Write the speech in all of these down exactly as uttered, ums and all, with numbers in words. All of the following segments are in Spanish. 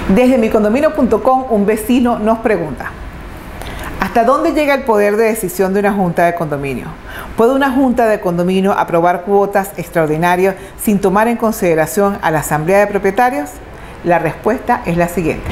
Desde mi condominio punto com, un vecino nos pregunta: ¿hasta dónde llega el poder de decisión de una junta de condominio? ¿Puede una junta de condominio aprobar cuotas extraordinarias sin tomar en consideración a la asamblea de propietarios? La respuesta es la siguiente.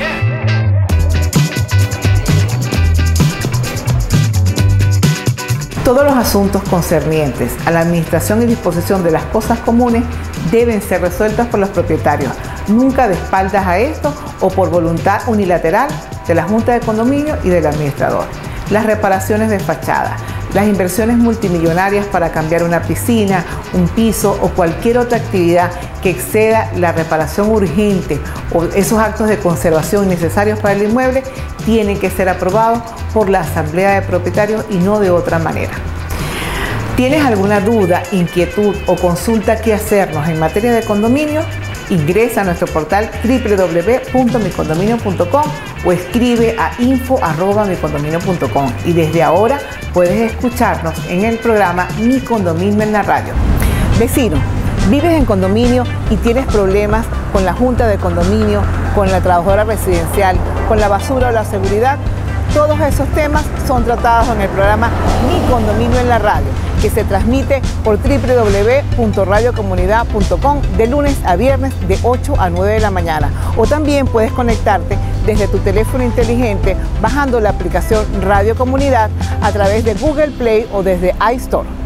Todos los asuntos concernientes a la administración y disposición de las cosas comunes deben ser resueltos por los propietarios, nunca de espaldas a esto o por voluntad unilateral de la Junta de Condominio y del administrador. Las reparaciones de fachada, las inversiones multimillonarias para cambiar una piscina, un piso o cualquier otra actividad que exceda la reparación urgente o esos actos de conservación necesarios para el inmueble tienen que ser aprobados por la asamblea de propietarios y no de otra manera. ¿Tienes alguna duda, inquietud o consulta que hacernos en materia de condominio? Ingresa a nuestro portal doble u doble u doble u punto mi condominio punto com o escribe a info arroba mi condominio punto com y desde ahora puedes escucharnos en el programa Mi Condominio en la radio. Vecino, ¿vives en condominio y tienes problemas con la junta de condominio, con la trabajadora residencial, con la basura o la seguridad? Todos esos temas son tratados en el programa Mi Condominio en la radio, que se transmite por doble u doble u doble u punto radio comunidad punto com de lunes a viernes de ocho a nueve de la mañana. O también puedes conectarte desde tu teléfono inteligente bajando la aplicación Radio Comunidad a través de Google Play o desde iStore.